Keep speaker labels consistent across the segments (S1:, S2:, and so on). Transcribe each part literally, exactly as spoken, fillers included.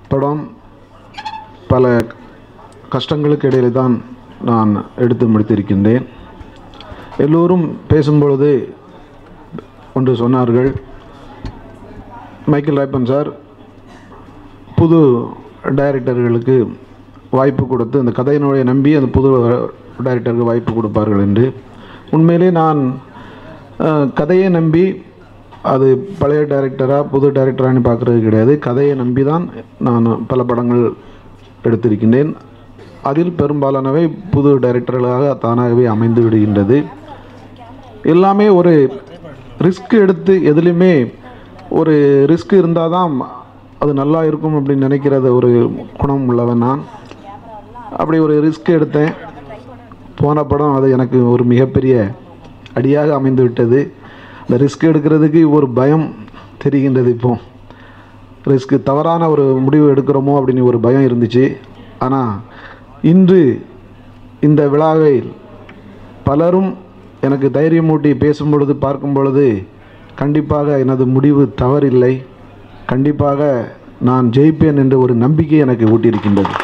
S1: படம் பல கஷ்டங்களுக்கு இடையில் தான் நான் எடுத்து முடித்திருக்கின்றேன். எல்லோரும் பேசும்பொழுது ஒன்று சொன்னார்கள், மைக்கேல் ராய்ப்பன் சார் புது டைரக்டர்களுக்கு வாய்ப்பு கொடுத்து அந்த கதையினுடைய நம்பி அந்த புது டைரக்டருக்கு வாய்ப்பு கொடுப்பார்கள் என்று. உண்மையிலே நான் கதையை நம்பி அது பழைய டைரக்டராக புது டைரக்டரானு பார்க்குறது கிடையாது. கதையை நம்பி தான் நான் பல படங்கள் எடுத்திருக்கின்றேன். அதில் பெரும்பாலானவை புது டைரக்டர்களாக தானாகவே அமைந்து விடுகின்றது. எல்லாமே ஒரு ரிஸ்க் எடுத்து, எதுலேயுமே ஒரு ரிஸ்க் இருந்தால் தான் அது நல்லா இருக்கும் அப்படின்னு நினைக்கிறது ஒரு குணம் உள்ளவன் நான். அப்படி ஒரு ரிஸ்க் எடுத்தேன். போன படம் அது எனக்கு ஒரு மிகப்பெரிய அடியாக அமைந்து விட்டது. அந்த ரிஸ்க் எடுக்கிறதுக்கு ஒரு பயம் தெரிகின்றது. இப்போ ரிஸ்க்கு தவறான ஒரு முடிவு எடுக்கிறோமோ அப்படின்னு ஒரு பயம் இருந்துச்சு. ஆனால் இன்று இந்த விழாவை பலரும் எனக்கு தைரியமூட்டி பேசும் பொழுது பார்க்கும் பொழுது கண்டிப்பாக எனது முடிவு தவறில்லை, கண்டிப்பாக நான் ஜெயிப்பேன் என்ற ஒரு நம்பிக்கை எனக்கு ஊட்டியிருக்கின்றது.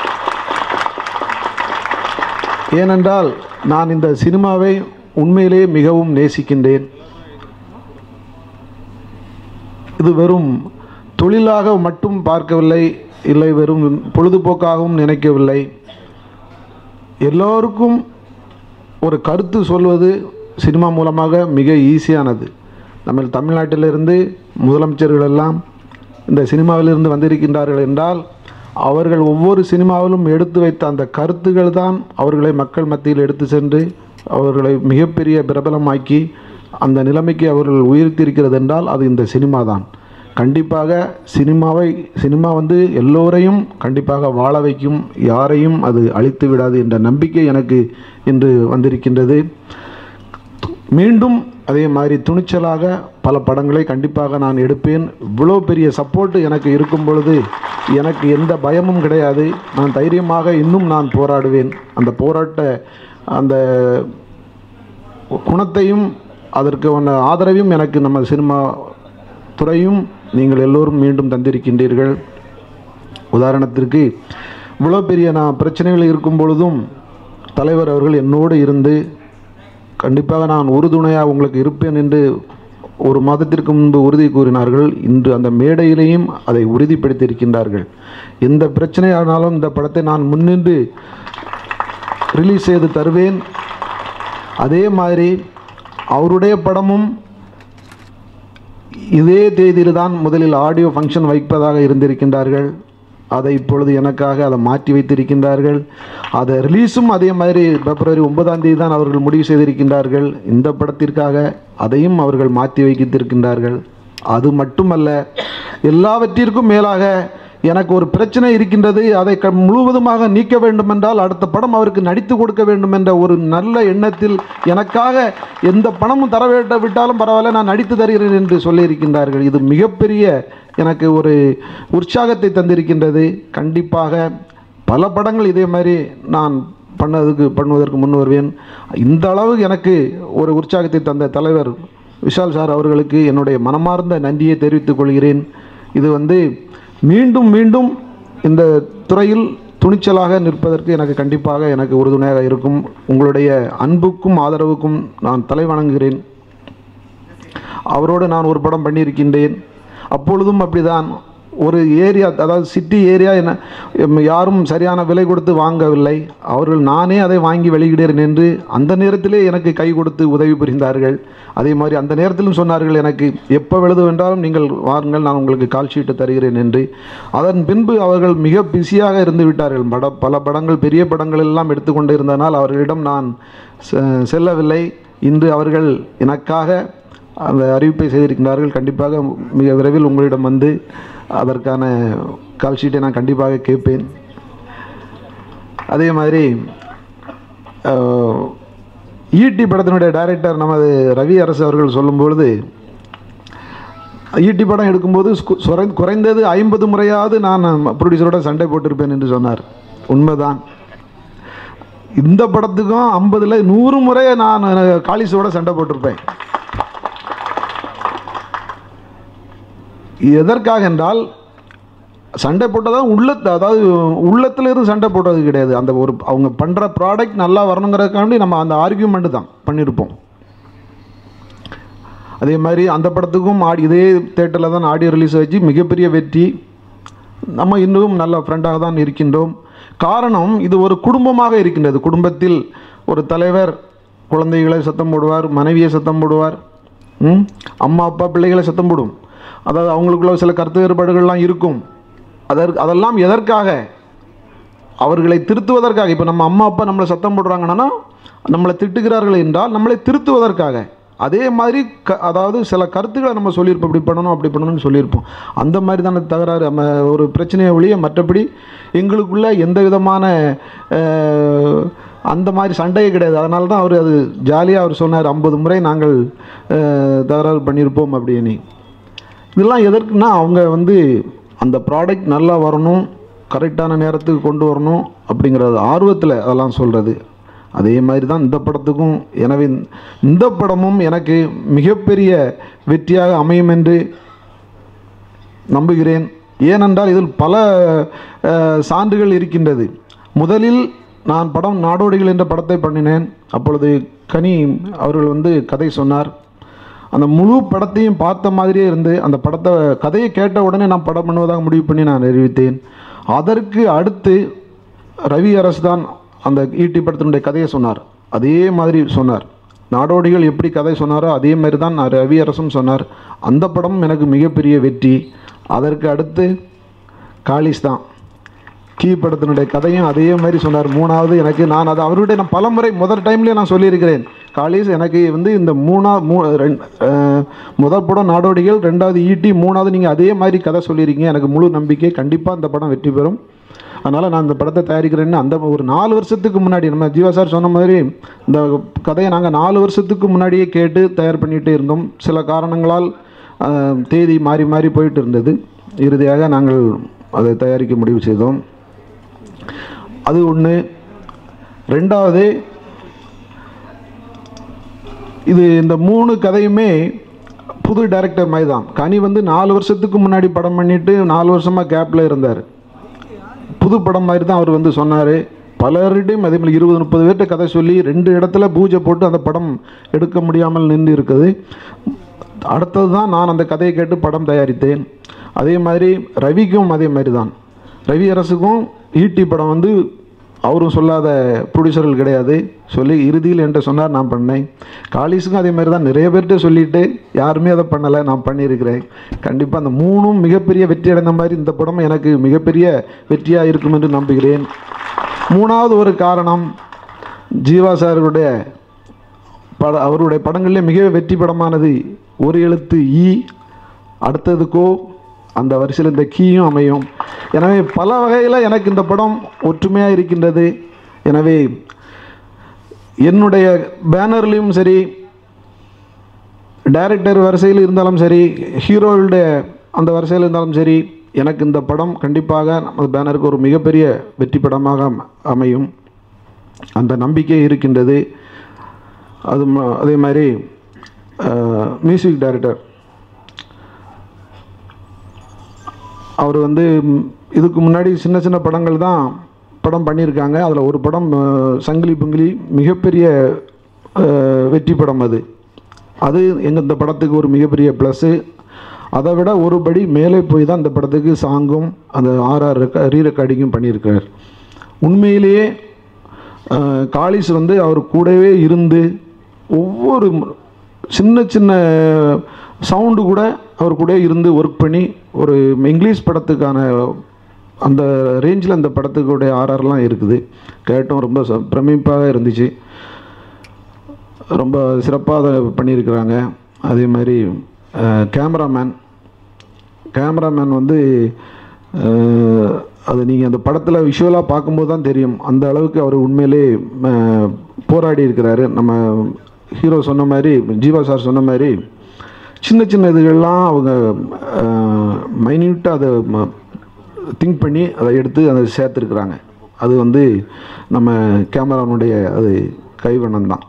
S1: ஏனென்றால் நான் இந்த சினிமாவை உண்மையிலே மிகவும் நேசிக்கின்றேன். இது வெறும் தொழிலாக மட்டும் பார்க்கவில்லை, இல்லை வெறும் பொழுதுபோக்காகவும் நினைக்கவில்லை. எல்லோருக்கும் ஒரு கருத்து சொல்வது சினிமா மூலமாக மிக ஈஸியானது. நம்ம தமிழ்நாட்டிலிருந்து முதலமைச்சர்கள் எல்லாம் இந்த சினிமாவிலிருந்து வந்திருக்கின்றார்கள் என்றால் அவர்கள் ஒவ்வொரு சினிமாவிலும் எடுத்து வைத்த அந்த கருத்துக்கள் தான் அவர்களை மக்கள் மத்தியில் எடுத்து சென்று அவர்களை மிகப்பெரிய பிரபலமாக்கி அந்த நிலைமைக்கு அவர்கள் உயர்த்தியிருக்கிறது என்றால் அது இந்த சினிமா தான். கண்டிப்பாக சினிமாவை சினிமா வந்து எல்லோரையும் கண்டிப்பாக வாழ வைக்கும், யாரையும் அது அழித்து விடாது என்ற நம்பிக்கை எனக்கு இன்று வந்திருக்கின்றது. மீண்டும் அதே மாதிரி துணிச்சலாக பல படங்களை கண்டிப்பாக நான் எடுப்பேன். இவ்வளோ பெரிய சப்போர்ட் எனக்கு இருக்கும் பொழுது எனக்கு எந்த பயமும் கிடையாது. நான் தைரியமாக இன்னும் நான் போராடுவேன். அந்த போராட்ட அந்த குணத்தையும் அதற்கு ஆதரவையும் எனக்கு நம்ம சினிமா துறையும் நீங்கள் எல்லோரும் மீண்டும் தந்திருக்கின்றீர்கள். உதாரணத்திற்கு இவ்வளோ பெரிய நான் பிரச்சனைகள் இருக்கும் பொழுதும் தலைவர் அவர்கள் என்னோடு இருந்து கண்டிப்பாக நான் உறுதுணையாக உங்களுக்கு இருப்பேன் என்று ஒரு மாதத்திற்கு முன்பு உறுதி கூறினார்கள். இன்று அந்த மேடையிலேயும் அதை உறுதிப்படுத்தியிருக்கின்றார்கள். எந்த பிரச்சனையானாலும் இந்த படத்தை நான் முன்னின்று ரிலீஸ் செய்து தருவேன். அதே மாதிரி அவருடைய படமும் இதே தேதியில் தான் முதலில் ஆடியோ ஃபங்க்ஷன் வைப்பதாக இருந்திருக்கின்றார்கள். அதை இப்பொழுது எனக்காக அதை மாற்றி வைத்திருக்கின்றார்கள். அதை ரிலீஸும் அதே மாதிரி பிப்ரவரி ஒன்பதாம் தேதி தான் அவர்கள் முடிவு செய்திருக்கின்றார்கள். இந்த படத்திற்காக அதையும் அவர்கள் மாற்றி வைத்திருக்கின்றார்கள். அது மட்டுமல்ல, எல்லாவற்றிற்கும் மேலாக எனக்கு ஒரு பிரச்சனை இருக்கின்றது, அதை க முழுவதுமாக நீக்க வேண்டுமென்றால் அடுத்த படம் அவருக்கு நடித்து கொடுக்க வேண்டும் என்ற ஒரு நல்ல எண்ணத்தில் எனக்காக எந்த பணமும் தர வேண்ட விட்டாலும் பரவாயில்ல, நான் நடித்து தருகிறேன் என்று சொல்லியிருக்கின்றார்கள். இது மிகப்பெரிய எனக்கு ஒரு உற்சாகத்தை தந்திருக்கின்றது. கண்டிப்பாக பல படங்கள் இதே மாதிரி நான் பண்ணதுக்கு பண்ணுவதற்கு முன் வருவேன். இந்த அளவு எனக்கு ஒரு உற்சாகத்தை தந்த தலைவர் விஷால் சார் அவர்களுக்கு என்னுடைய மனமார்ந்த நன்றியை தெரிவித்துக் கொள்கிறேன். இது வந்து மீண்டும் மீண்டும் இந்த துறையில் துணிச்சலாக நிற்பதற்கு எனக்கு கண்டிப்பாக எனக்கு உறுதுணையாக இருக்கும். உங்களுடைய அன்புக்கும் ஆதரவுக்கும் நான் தலை வணங்குகிறேன். அவரோடு நான் ஒரு படம் பண்ணியிருக்கின்றேன். அப்பொழுதும் அப்படிதான், ஒரு ஏரியா, அதாவது சிட்டி ஏரியா என்ன யாரும் சரியான விலை கொடுத்து வாங்கவில்லை. அவர்கள் நானே அதை வாங்கி வெளியிடுகிறேன் என்று அந்த நேரத்திலே எனக்கு கை கொடுத்து உதவி புரிந்தார்கள். அதே மாதிரி அந்த நேரத்திலும் சொன்னார்கள், எனக்கு எப்போ எழுத வேண்டாலும் நீங்கள் வாருங்கள், நான் உங்களுக்கு கால் ஷீட்டு தருகிறேன் என்று. அதன் பின்பு அவர்கள் மிக பிஸியாக இருந்து விட்டார்கள். பட பல படங்கள் பெரிய படங்கள் எல்லாம் எடுத்துக்கொண்டு இருந்தனால் அவர்களிடம் நான் செல்லவில்லை. இன்று அவர்கள் எனக்காக அந்த அறிவிப்பை செய்திருக்கிறார்கள். கண்டிப்பாக மிக விரைவில் உங்களிடம் வந்து அதற்கான கால் ஷீட்டை நான் கண்டிப்பாக கேட்பேன். அதே மாதிரி ஈட்டி படத்தினுடைய டைரக்டர் நமது ரவி அரசு அவர்கள் சொல்லும்பொழுது, ஈட்டி படம் எடுக்கும்போது குறைந்தது ஐம்பது முறையாவது நான் ப்ரொடியூசரோட சண்டை போட்டிருப்பேன் என்று சொன்னார். உண்மைதான். இந்த படத்துக்கும் ஐம்பதுல நூறு முறை நான் காளிஸோட சண்டை போட்டிருப்பேன். எதற்காக என்றால் சண்டை போட்டதான் உள்ளத்து, அதாவது உள்ளத்துல இருந்து சண்டை போட்டது கிடையாது. அந்த ஒரு அவங்க பண்ணுற ப்ராடக்ட் நல்லா வரணுங்கிறதுக்காண்டி நம்ம அந்த ஆர்கியூமெண்ட்டு தான் பண்ணியிருப்போம். அதே மாதிரி அந்த படத்துக்கும் ஆடி இதே தேட்டரில் தான் ஆடியோ ரிலீஸ் ஆச்சு, மிகப்பெரிய வெற்றி. நம்ம இன்னும் நல்ல ஃப்ரெண்டாக தான் இருக்கின்றோம். காரணம், இது ஒரு குடும்பமாக இருக்கின்றது. குடும்பத்தில் ஒரு தலைவர் குழந்தைகளை சத்தம் போடுவார், மனைவியை சத்தம் போடுவார், அம்மா அப்பா பிள்ளைகளை சத்தம் போடும். அதாவது அவங்களுக்குள்ள சில கருத்து வேறுபாடுகள்லாம் இருக்கும். அதற்கு அதெல்லாம் எதற்காக? அவர்களை திருத்துவதற்காக. இப்போ நம்ம அம்மா அப்பா நம்மளை சத்தம் போடுறாங்கன்னா, நம்மளை திட்டுகிறார்கள் என்றால் நம்மளை திருத்துவதற்காக. அதே மாதிரி க அதாவது சில கருத்துக்களை நம்ம சொல்லியிருப்போம், இப்படி பண்ணணும் அப்படி பண்ணணும்னு சொல்லியிருப்போம். அந்த மாதிரி தானே தகராறு, நம்ம ஒரு பிரச்சனையை ஒழிய மற்றபடி எங்களுக்குள்ள எந்த விதமான அந்த மாதிரி சண்டையே கிடையாது. அதனால தான் அவர் அது ஜாலியாக அவர் சொன்னார், ஐம்பது முறை நாங்கள் தகராறு பண்ணியிருப்போம் அப்படின்னு. இதெல்லாம் எதற்குன்னா, அவங்க வந்து அந்த ப்ராடக்ட் நல்லா வரணும், கரெக்டான நேரத்துக்கு கொண்டு வரணும் அப்படிங்கிறது ஆர்வத்தில் அதெல்லாம் சொல்கிறது. அதே மாதிரி தான் இந்த படத்துக்கும். எனவே இந்த படமும் எனக்கு மிகப்பெரிய வெற்றியாக அமையும் என்று நம்புகிறேன். ஏனென்றால் இதில் பல சான்றுகள் இருக்கின்றது. முதலில் நான் படம் நாடோடிகள் என்ற படத்தை பண்ணினேன். அப்பொழுது கனி அவர்கள் வந்து கதை சொன்னார். அந்த முழு படத்தையும் பார்த்த மாதிரியே இருந்து அந்த படத்தை கதையை கேட்ட உடனே நான் படம் பண்ணுவதாக முடிவு பண்ணி நான் அறிவித்தேன். அதற்கு அடுத்து ரவி அரசு தான் அந்த ஈட்டி படத்தினுடைய கதையை சொன்னார். அதே மாதிரி சொன்னார். நாடோடிகள் எப்படி கதை சொன்னாரோ அதே மாதிரி தான் ரவி அரசும் சொன்னார். அந்த படம் எனக்கு மிகப்பெரிய வெற்றி. அதற்கு அடுத்து காளிஸ் தான் கீ படத்தினுடைய கதையும் அதே மாதிரி சொன்னார். மூணாவது எனக்கு நான் அதை அவருடைய நான் பல முறை முதல் டைம்லேயே நான் சொல்லியிருக்கிறேன். காளிஸ் எனக்கு வந்து இந்த மூணா மூ முதல் படம் நாடோடிகள், ரெண்டாவது ஈட்டி, மூணாவது நீங்கள் அதே மாதிரி கதை சொல்லியிருக்கீங்க. எனக்கு முழு நம்பிக்கை, கண்டிப்பாக இந்த படம் வெற்றி பெறும். அதனால் நான் இந்த படத்தை தயாரிக்கிறேன்னு அந்த ஒரு நாலு வருஷத்துக்கு முன்னாடி நம்ம ஜீவா சார் சொன்ன மாதிரி இந்த கதையை நாங்கள் நாலு வருஷத்துக்கு முன்னாடியே கேட்டு தயார் பண்ணிகிட்டே இருந்தோம். சில காரணங்களால் தேதி மாறி மாறி போயிட்டு இருந்தது. இறுதியாக நாங்கள் அதை தயாரிக்க முடிவு செய்தோம். அது ஒன்று. ரெண்டாவது, இது இந்த மூணு கதையுமே புது டைரக்டர் மாதிரி தான். கனி வந்து நாலு வருஷத்துக்கு முன்னாடி படம் பண்ணிவிட்டு நாலு வருஷமாக கேப்பில் இருந்தார். புது படம் மாதிரி தான் அவர் வந்து சொன்னார். பலரிடையும் அதே மாதிரி இருபது முப்பது பேர்கிட்ட கதை சொல்லி ரெண்டு இடத்துல பூஜை போட்டு அந்த படம் எடுக்க முடியாமல் நின்று இருக்குது. அடுத்தது தான் நான் அந்த கதையை கேட்டு படம் தயாரித்தேன். அதே மாதிரி ரவிக்கும் அதே மாதிரி தான். ரவி அரசுக்கும் ஈட்டி படம் வந்து அவரும் சொல்லாத ப்ரொடியூசர்கள் கிடையாது. சொல்லி இறுதியில் என்கிட்ட சொன்னார், நான் பண்ணேன். காளிஸுக்கும் அதே மாதிரி தான். நிறைய பேர்கிட்ட சொல்லிவிட்டு யாருமே அதை பண்ணலை, நான் பண்ணியிருக்கிறேன். கண்டிப்பாக அந்த மூணும் மிகப்பெரிய வெற்றி அடைந்த மாதிரி இந்த படம் எனக்கு மிகப்பெரிய வெற்றியாக இருக்கும் என்று நம்புகிறேன். மூணாவது ஒரு காரணம், ஜீவா சாருடைய பட அவருடைய படங்களிலே மிக வெற்றி படமானது ஒரு எழுத்து ஈ, அடுத்தது கோ, அந்த வரிசையில் இந்த கீயும் அமையும். எனவே பல வகையில் எனக்கு இந்த படம் ஒற்றுமையாக இருக்கின்றது. எனவே என்னுடைய பேனர்லேயும் சரி, டைரக்டர் வரிசையில் இருந்தாலும் சரி, ஹீரோவுடைய அந்த வரிசையில் இருந்தாலும் சரி, எனக்கு இந்த படம் கண்டிப்பாக நமது பேனருக்கு ஒரு மிகப்பெரிய வெற்றி படமாக அமையும். அந்த நம்பிக்கை இருக்கின்றது. அது அதே மாதிரி மியூசிக் டைரக்டர் அவர் வந்து இதுக்கு முன்னாடி சின்ன சின்ன படங்கள் தான் படம் பண்ணியிருக்காங்க. அதில் ஒரு படம் சங்கிலி புங்கிலி மிகப்பெரிய வெற்றி படம். அது அது எங்கள் இந்த படத்துக்கு ஒரு மிகப்பெரிய ப்ளஸ்ஸு. அதை விட ஒரு படி மேலே போய் தான் இந்த படத்துக்கு சாங்கும் அந்த ஆர்ஆர் ரெக்க ரீ ரெக்கார்டிங்கும் பண்ணியிருக்கிறார். உண்மையிலேயே காளிஸ் வந்து அவர் கூடவே இருந்து ஒவ்வொரு சின்ன சின்ன சவுண்டு கூட அவர் கூட இருந்து ஒர்க் பண்ணி ஒரு இங்கிலீஷ் படத்துக்கான அந்த ரேஞ்சில் அந்த படத்துக்குடைய ஆர்ஆர்லாம் இருக்குது. கேட்டோம், ரொம்ப பிரமிப்பாக இருந்துச்சு. ரொம்ப சிறப்பாக அதை பண்ணியிருக்கிறாங்க. அதே மாதிரி கேமராமேன் கேமராமேன் வந்து அது நீங்கள் அந்த படத்தில் விஷுவலாக பார்க்கும்போது தான் தெரியும், அந்த அளவுக்கு அவர் உண்மையிலே போராடி இருக்கிறாரு. நம்ம ஹீரோ சொன்ன மாதிரி, ஜீவா சார் சொன்ன மாதிரி சின்ன சின்ன இதுகள்லாம் அவங்க மைன்யூட்டாக அதை திங்க் பண்ணி அதை எடுத்து அதை சேர்த்துருக்குறாங்க. அது வந்து நம்ம கேமரானுடைய அது கைவண்ணம் தான்.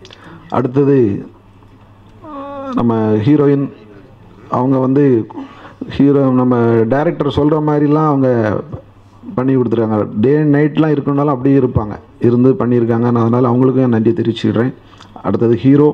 S1: அடுத்தது நம்ம ஹீரோயின், அவங்க வந்து ஹீரோ நம்ம டைரக்டர் சொல்கிற மாதிரிலாம் அவங்க பண்ணி கொடுத்துருக்காங்க. டே அண்ட் நைட்லாம் இருக்கணுனாலும் அப்படியே இருப்பாங்க, இருந்து பண்ணியிருக்காங்க. நான் அதனால் அவங்களுக்கும் நன்றி தெரிவிச்சுக்கிறேன். அடுத்தது ஹீரோ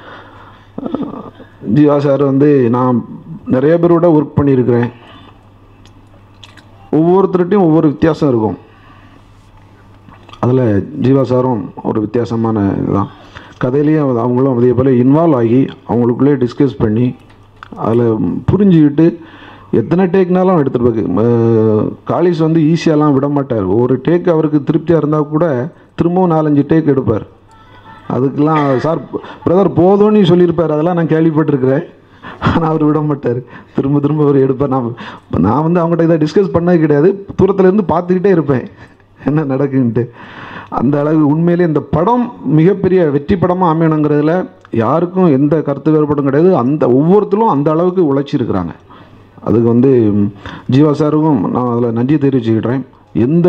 S1: ஜீவா சார் வந்து நான் நிறைய பேரோட ஒர்க் பண்ணியிருக்கிறேன். ஒவ்வொருத்தருட்டையும் ஒவ்வொரு வித்தியாசம் இருக்கும். அதில் ஜீவா சாரும் ஒரு வித்தியாசமான இதுதான். கதையிலையும் அவங்களும் அதே போல் இன்வால்வ் ஆகி அவங்களுக்குள்ளே டிஸ்கஸ் பண்ணி அதில் புரிஞ்சுக்கிட்டு எத்தனை டேக்னாலும் எடுத்துகிட்டு காலிஸ் வந்து ஈஸியாலாம் விட மாட்டார். ஒரு டேக் அவருக்கு திருப்தியாக இருந்தால் கூட திரும்பவும் நாலஞ்சு டேக் எடுப்பார். அதுக்கெல்லாம் சார் பிரதர் போதும்னு சொல்லியிருப்பார், அதெல்லாம் நான் கேள்விப்பட்டிருக்கிறேன். ஆனால் அவர் விட மாட்டார், திரும்ப திரும்ப அவர் எடுப்பார். நான் நான் வந்து அவங்ககிட்ட இதை டிஸ்கஸ் பண்ணது கிடையாது, தூரத்துலேருந்து பார்த்துக்கிட்டே இருப்பேன் என்ன நடக்குன்ட்டு. அந்த அளவு உண்மையிலே இந்த படம் மிகப்பெரிய வெற்றி படமாக அமையணுங்கிறதுல யாருக்கும் எந்த கருத்து வேறுபாடும் கிடையாது. அந்த ஒவ்வொருத்தரும் அந்த அளவுக்கு உழைச்சிருக்கிறாங்க. அதுக்கு வந்து ஜீவா சாருக்கும் நான் அதில் நன்றி தெரிவிச்சுக்கிட்டேன். எந்த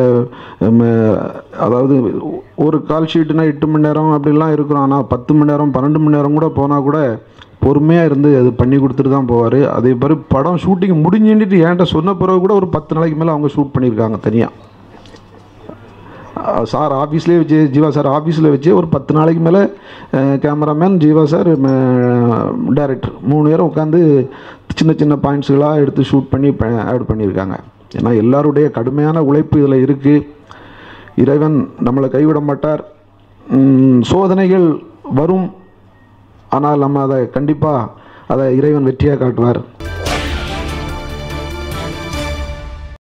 S1: அதாவது ஒரு கால் ஷீட்டுனா எட்டு மணி நேரம் அப்படிலாம் இருக்கிறோம், ஆனால் பத்து மணி நேரம் பன்னெண்டு மணி நேரம் கூட போனால் கூட பொறுமையாக இருந்து அது பண்ணி கொடுத்துட்டு தான் போவார். அதே மாதிரி படம் ஷூட்டிங் முடிஞ்சுட்டு என்கிட்ட சொன்ன பிறகு கூட ஒரு பத்து நாளைக்கு மேலே அவங்க ஷூட் பண்ணியிருக்காங்க தனியாக. சார் ஆஃபீஸ்லேயே வச்சு ஜீவா சார் ஆஃபீஸில் வச்சு ஒரு பத்து நாளைக்கு மேலே கேமராமேன் ஜீவா சார் டைரக்டர் மூணு பேரும் உட்காந்து சின்ன சின்ன பாயிண்ட்ஸுகளாக எடுத்து ஷூட் பண்ணி ஆட் பண்ணியிருக்காங்க. ஏன்னா எல்லாருடைய கடுமையான உழைப்பு இதில் இருக்குது. இறைவன் நம்மளை கைவிட மாட்டார். சோதனைகள் வரும், ஆனால் நம்ம அதை கண்டிப்பாக அதை இறைவன் வெற்றியாக காட்டுவார்.